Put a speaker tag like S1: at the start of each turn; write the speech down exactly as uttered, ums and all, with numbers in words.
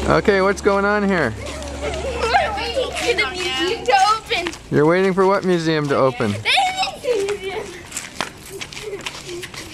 S1: Okay, what's going on here?
S2: We're waiting for the museum to open.
S1: You're waiting for what museum to open?
S2: The Aviation Museum.